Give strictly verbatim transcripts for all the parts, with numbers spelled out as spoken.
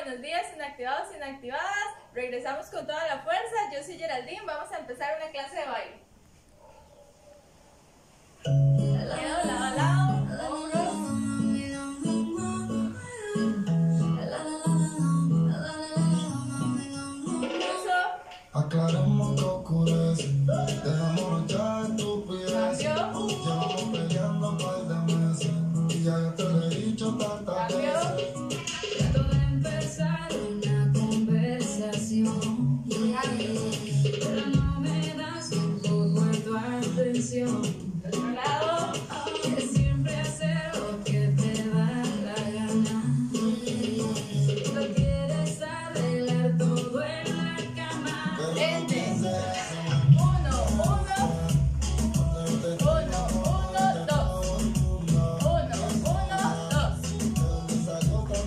buenos días, inactivados, inactivadas. Regresamos con toda la fuerza. Yo soy Geraldine. Vamos a empezar una clase de baile. Lado, lado, lado. Vámonos. Eso. Aclaremos que oscurece. Dejémonos ya de estupideces. Llevamos peleando un par de meses. Y ya yo te lo he dicho tantas veces. Trato de empezar una conversación, pero no me das un poco de tu atención. Del otro lado. Quieres siempre hacer lo que te da la gana. Lo quieres arreglar todo en la cama. Vente. Uno, uno. Uno, uno, dos. Uno, uno, dos.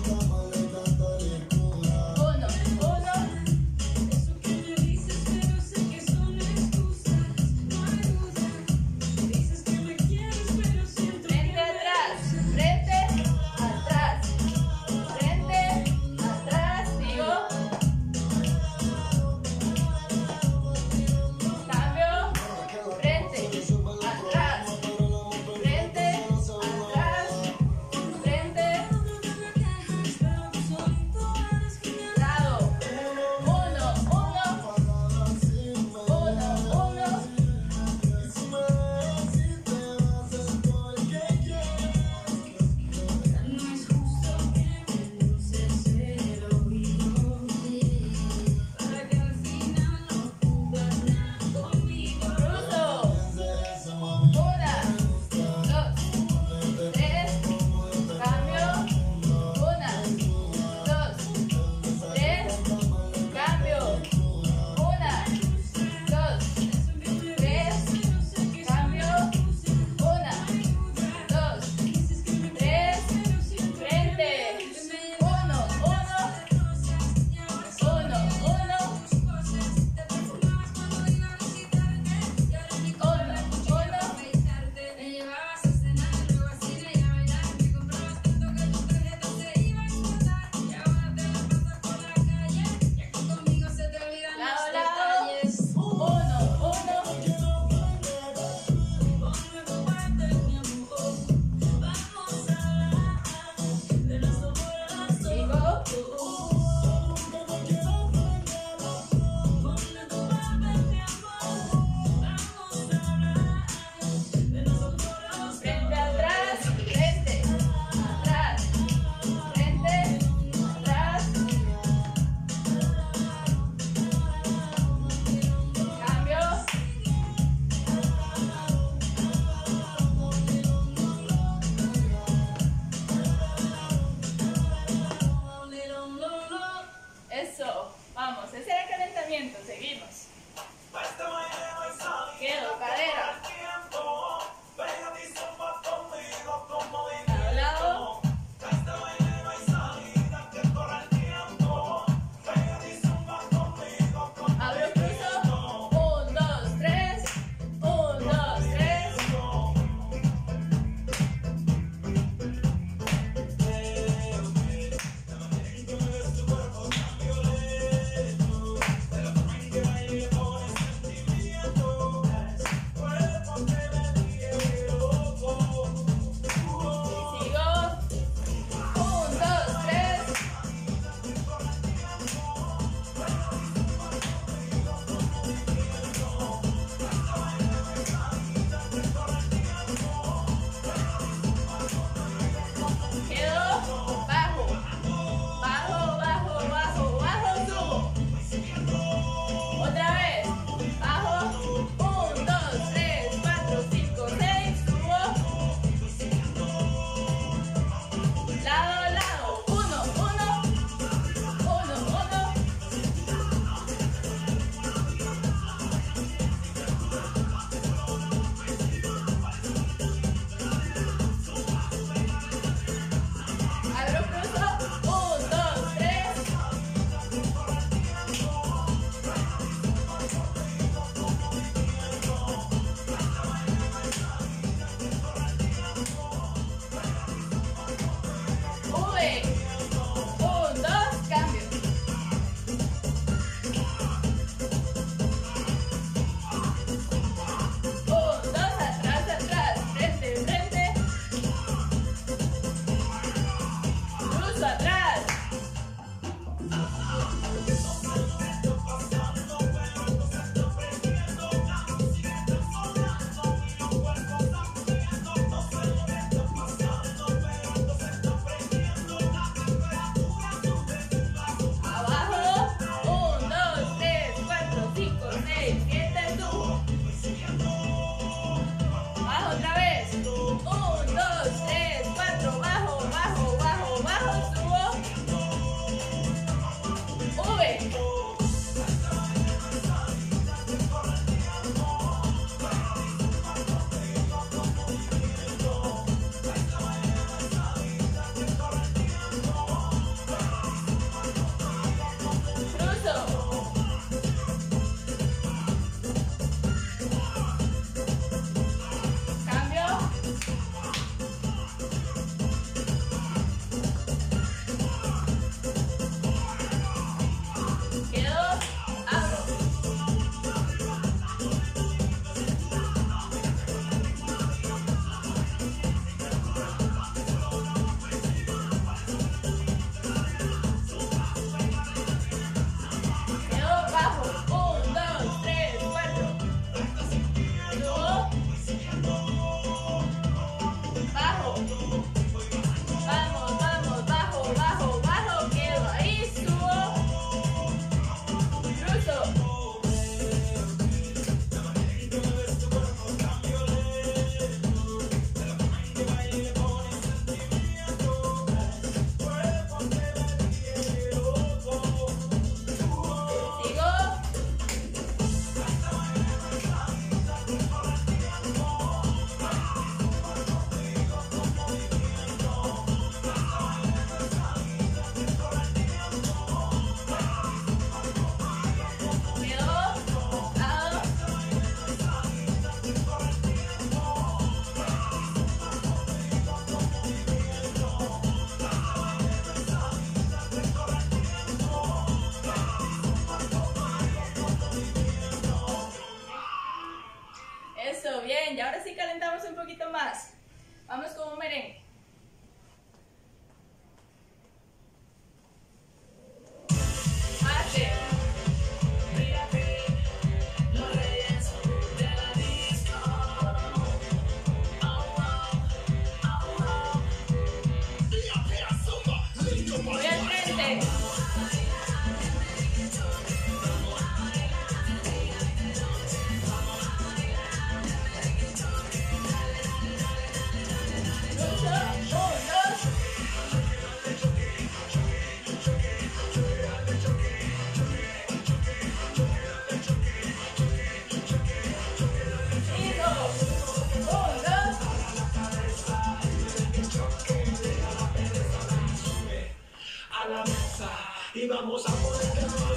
Ruso, atrás. Bien, y ahora sí calentamos un poquito más. Vamos con un merengue. Hace. Voy al frente. Y vamos a poner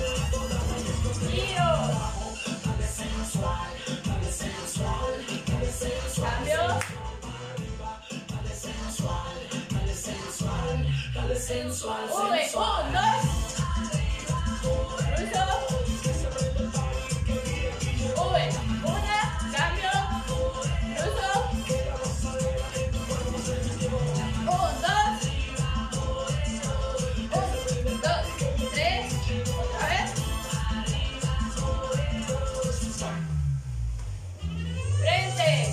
giro. Dale sensual, dale sensual, dale sensual. Cambio. Dale sensual, dale sensual, dale sensual. Uve, un, dos. Ruso. Uve, una, cambio. Ruso. Un, dos. Un, dos, tres. Otra vez. Frente.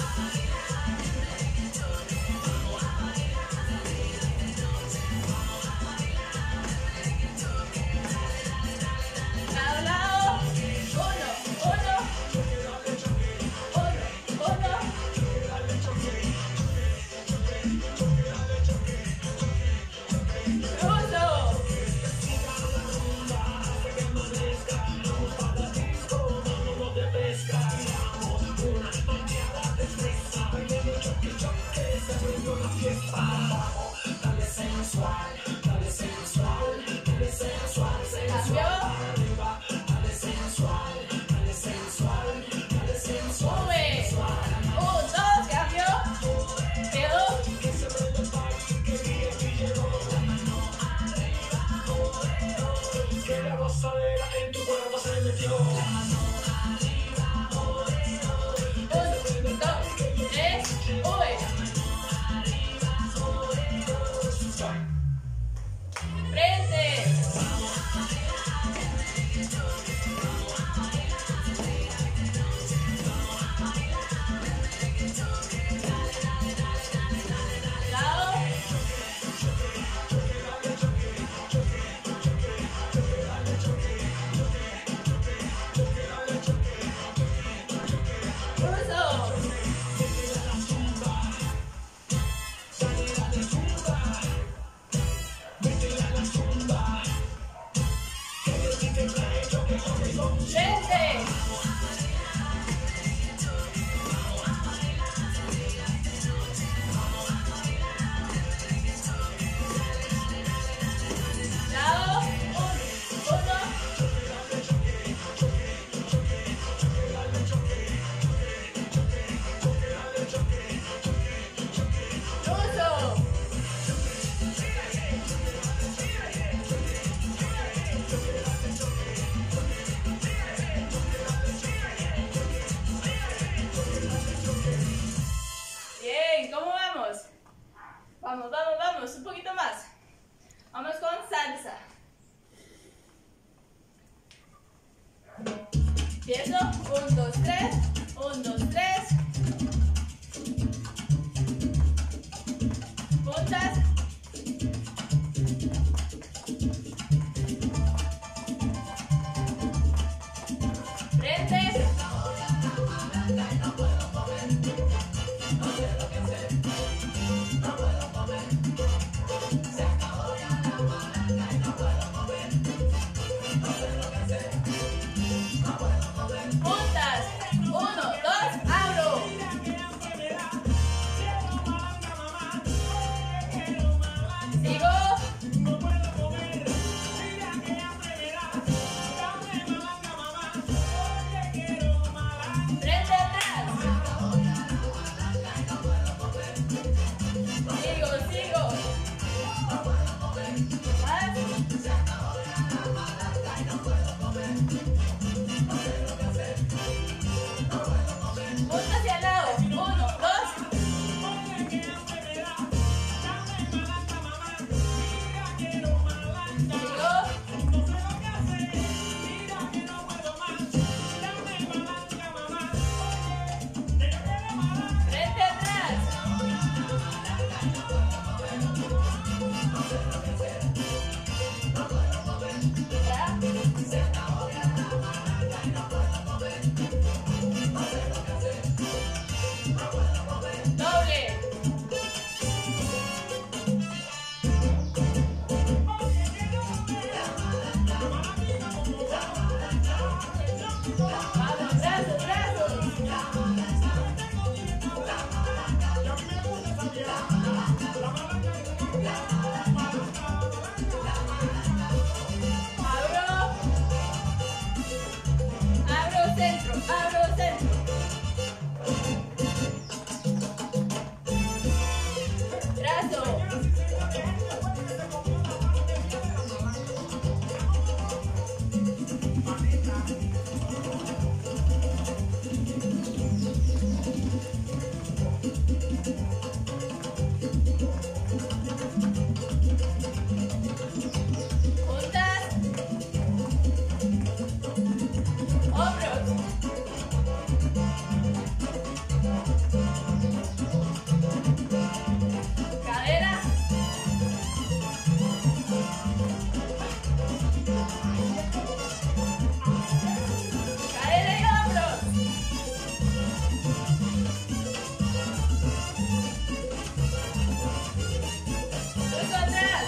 Cada lado. Uno, uno. Uno, uno. Ruso. Dale sensual, dale sensual, dale sensual, Cambio. dale sensual, dale sensual, dale sensual. Uve. Un, dos, cambio. Quedó. Que la gozadera en tu cuerpo se metió. Un, dos, tres. Uve. Seguimos, un poquito más. Vamos con salsa. Empiezo, un, dos, tres, un, dos, tres. Puntas. Frente. Puntas. Uno, dos, abro. Sigo. Frente atrás. Sigo, sigo. Más. Punta hacia el lado. Uno, dos. Sigo. Frente atrás. Doble. Vamos, brazos, brazos. Abro. Abro centro, abro centro. Brazo. Puntas. Hombros. Cadera. Cadera y hombros. Cruzo atrás.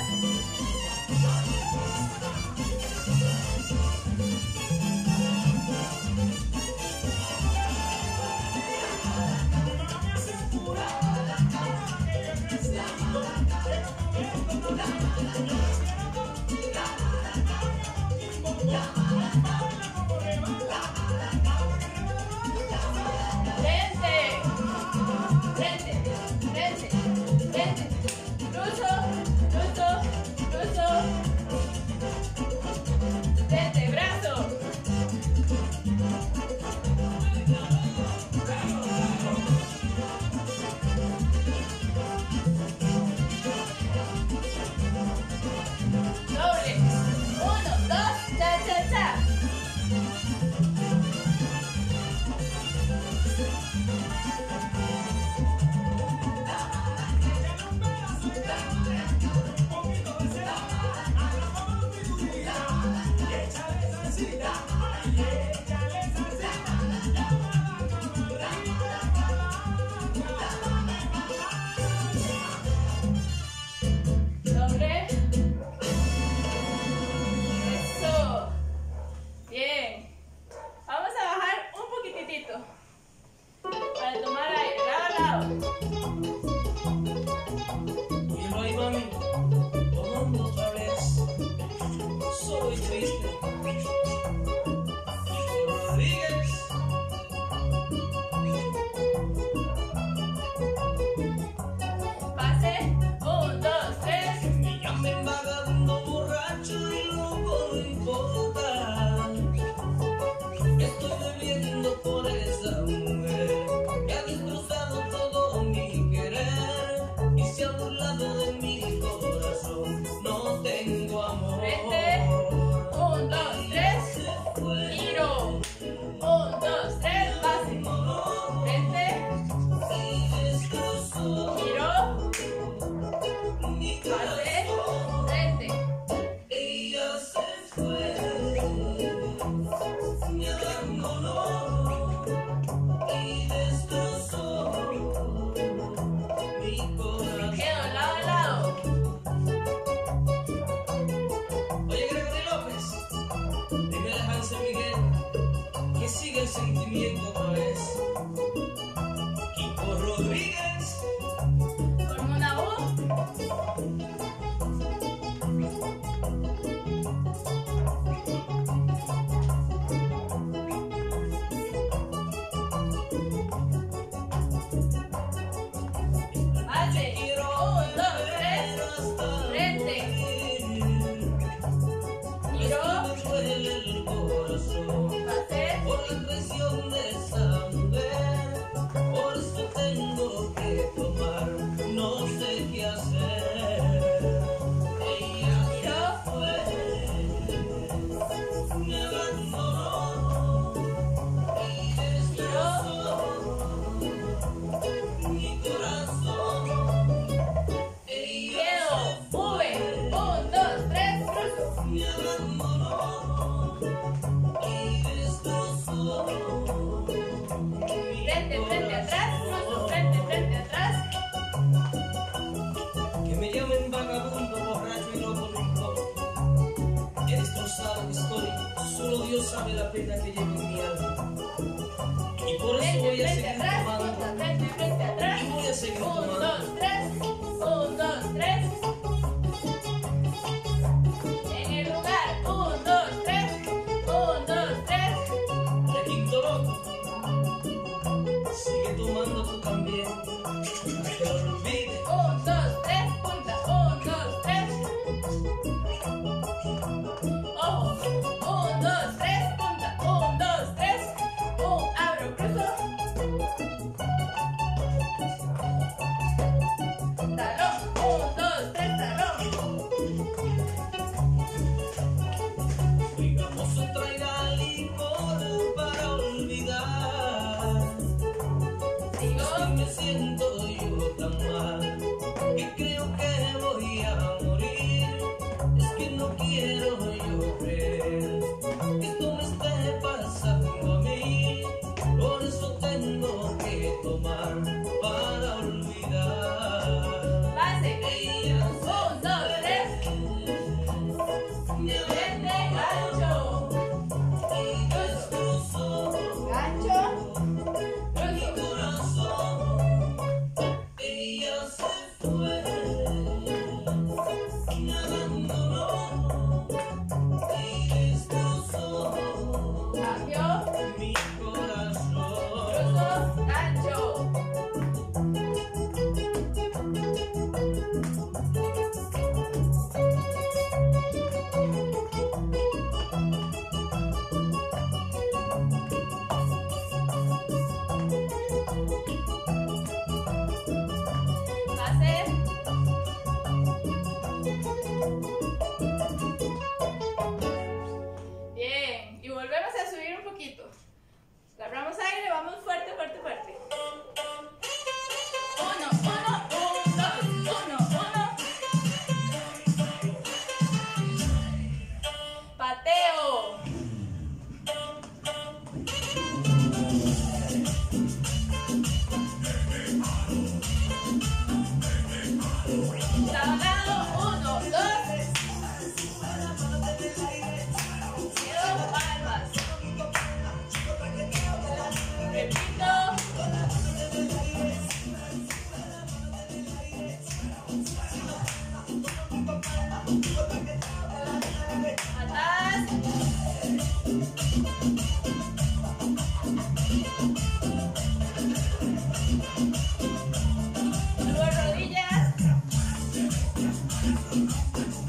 Frente. Frente. Frente. Frente. Cruzo. Cruzo. Cruzo. Frente. Brazo. Doble. Uno, dos, cha, cha, cha. vagabundo, borracho y loco rincón. He destrozado mi historia, solo Dios sabe la pena que llevo en mi alma. Y por eso voy a seguir tomando. Frente, frente, atrás. Y voy a seguir Un, tomando. dos, tres. Un, dos, tres. En el lugar. Un, dos, tres. Un, dos, tres. Requinto loco, sigue tomando tú también, para que no lo olvides. Un, dos, tres. Punta. Un, dos, tres. Ojo. Un, dos, tres. Punta. Un, dos, tres. Un, abro, cruzo. Talón. Un, dos, tres. Talón. Digamos o traiga licor para olvidar. Sigo. Es que me siento yo tan mal, que creo que voy a morir. Es que no quiero yo creer que esto me esté pasando a mí. Por eso tengo que tomar para olvidar. Base. Ella Un, dos, tres. Vete, gancho. y destrozó Gancho. mi Cruzo. corazón. Ella se fue, me abandonó y destrozó Cambio. mi corazón. Cruzo. Gancho. Base. Bien, y volvemos a subir un poquito. Agarramos aire, vamos fuerte, fuerte, fuerte. Uno, uno, un, dos, uno, uno. Pateo. Tablado, uno, dos. Quiero palmas. Repito. Atrás. Subo rodillas.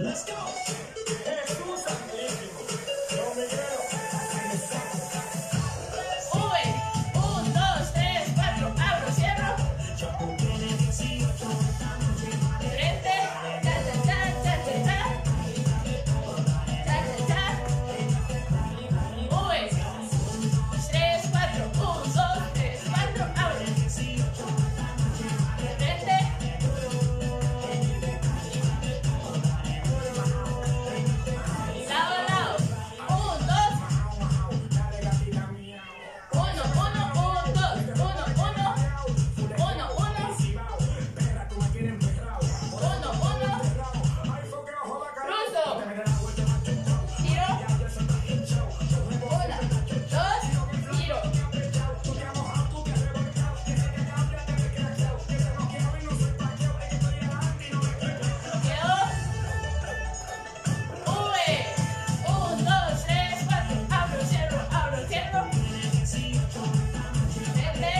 Let's go. Jesús santísimo. Don Miguel. Un, dos, tres, cuatro, abro, cierro. Frente, cha, cha, cha, cha, cha, cha. Cha, cha, cha. Un, tres, cuatro, un, dos, tres, cuatro, abro. Frente. Lado a lado. Un, dos. Uno, uno, un, dos. Uno, uno. Uno, uno. Uno, uno. Cruzo. Giro. Una, dos, giro. Quedó. V. Un, dos, tres, cuatro. Abro, cierro, abro, cierro. Frente.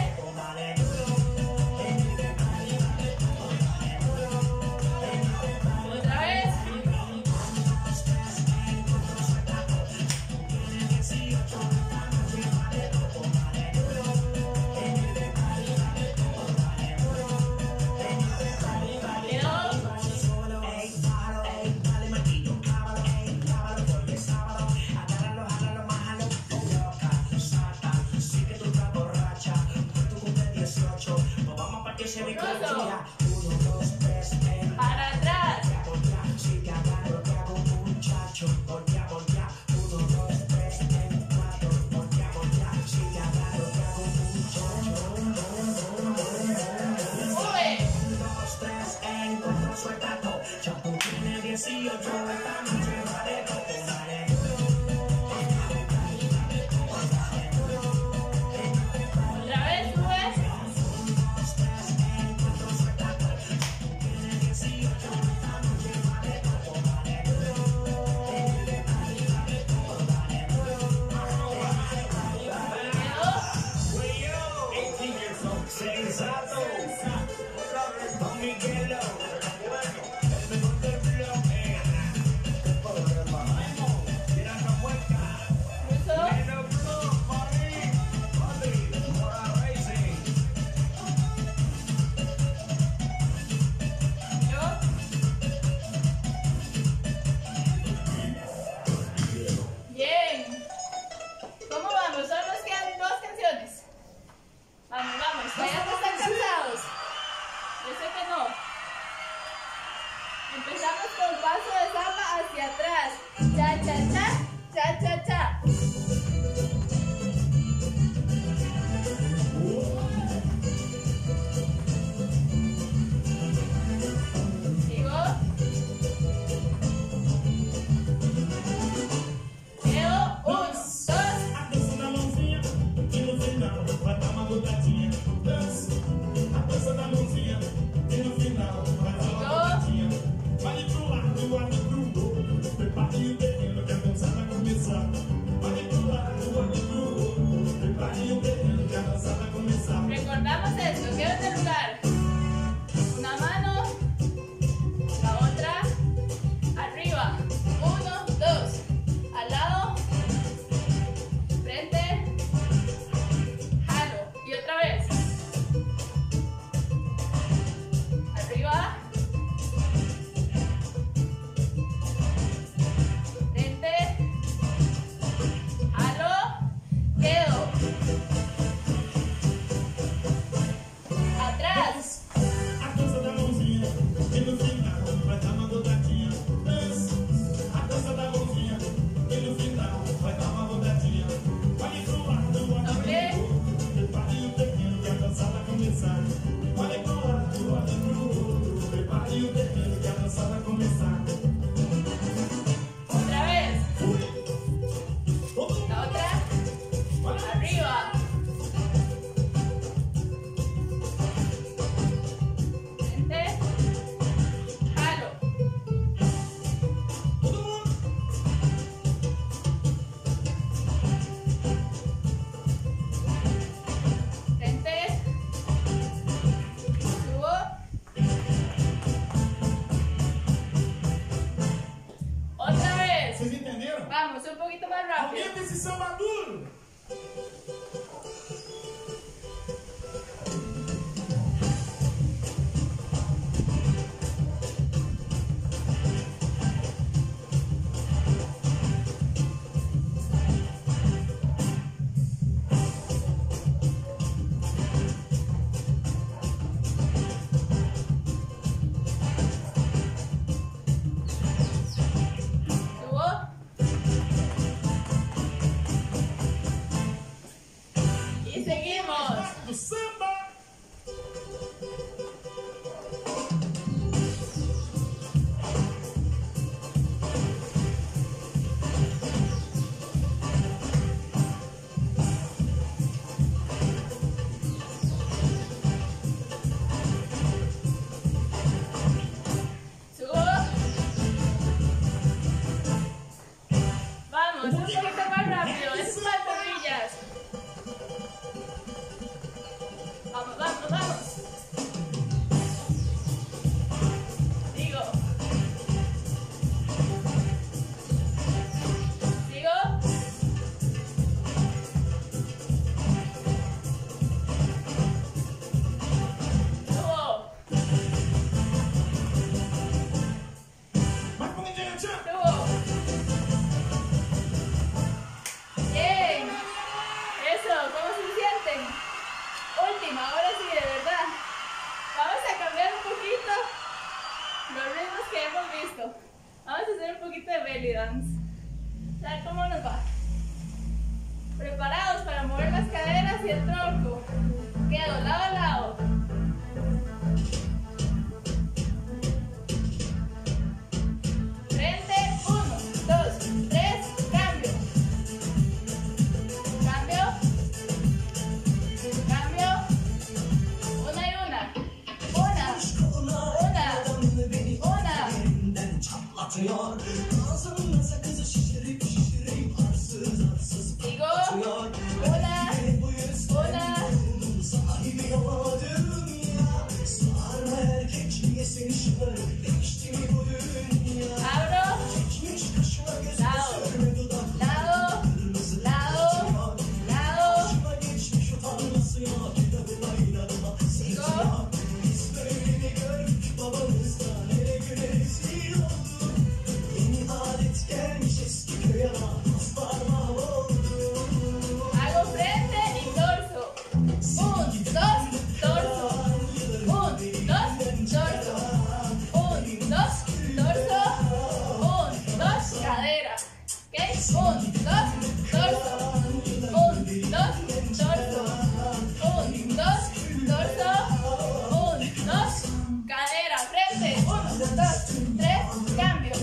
Otra vez. Quedó. Para atrás. V. Otra vez, V. Sensato. Don Miguelo. El mejor del blog. Tira la mueca. Cruzo. En el blog, Madrid. Madrid. Mora Racing. Yo. Bien. ¿Cómo vamos? Solo nos quedan dos canciones. Vamos, vamos. Todavía no están cansados. Yo sé que no. Empezamos con paso de samba hacia atrás. Cha, cha, cha. Cha, cha, cha. Sigo. Quedo. Un, dos. Atenção da mãozinha, e no final vai dar uma botadinha. Dança, atenção da mãozinha, e no final vai dar uma botadinha. Vale pro lado, vale pro outro. Prepare o terreno que a dança vai começar. Vale pro lado, vale pro outro. Prepare o terreno que a dança vai começar. Recordamos esto. Quedo en el lugar. Una mano. La otra. Arriba. Uno, dos. Al lado. Frente. Jalo. Y otra vez. Arriba. Frente. Jalo. Quedo. Atrás. A dança da mãozinha, e no final vai dar uma botadinha. Dança, a dança da mãozinha, e no final vai dar uma botadinha. Vale pro lado, vale pro Doble. outro. Prepare o terreno que a dança vai começar. Vale pro lado, vale pro outro. Prepare o terreno que a dança vai começar. Otra vez. Todo mundo La otra. vale. Arriba. Frente. Jalo. Todo mundo. Frente. Subo. samba duro. Vamos a hacer un poquito de belly dance. ¿Saben cómo nos va? Preparados para mover las caderas y el tronco. Quedo lado a lado. Frente, uno, dos, tres, cambio. Cambio. Cambio. Una y una. Una. Una. Una. Digo, una, una. Abro, lado, lado, lado, lado. Digo, hago frente y torso. Un, dos, torso. Un, dos, torso. Un, dos, torso. Un, dos, cadera. ¿Ok? Un, dos, torso. Un, dos, torso. Un, dos, torso. Un, dos, cadera. Frente. Uno, dos, tres, cambio.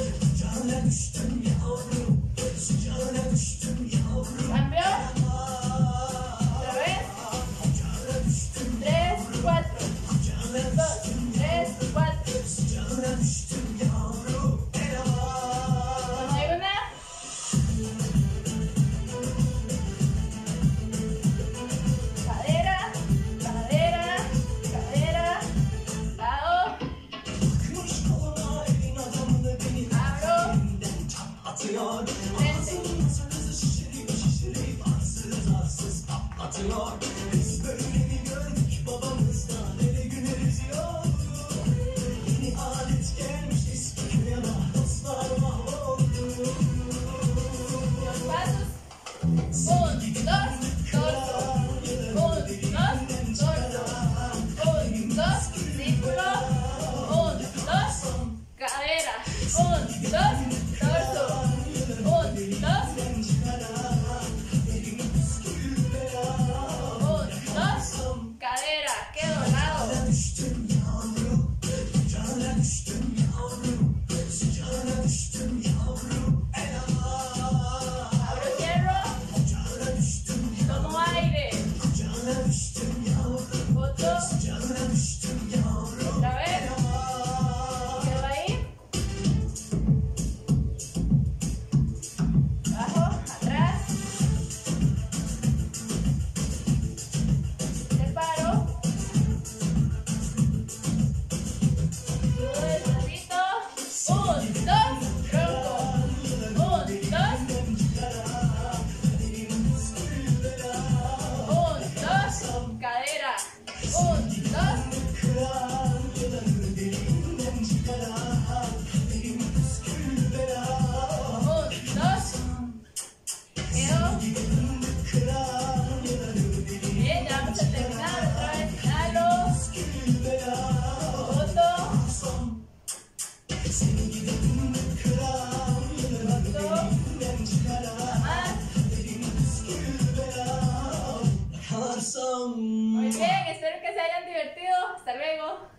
Cambio. Otra vez. Tres, cuatro. Dos, tres, cuatro. Una y una. Cadera, cadera, cadera. Lado. Abro. Frente. Los pasos. Un, dos, torso. Un, dos, torso. Un, dos, círculo. Un, dos, cadera. Un, dos, torso. Un, dos. Un, dos, cadera. Quedo lado. Abro, cierro. Tomo aire. Boto. Otra vez. Quedo ahí. Muy bien, espero que se hayan divertido. Hasta luego.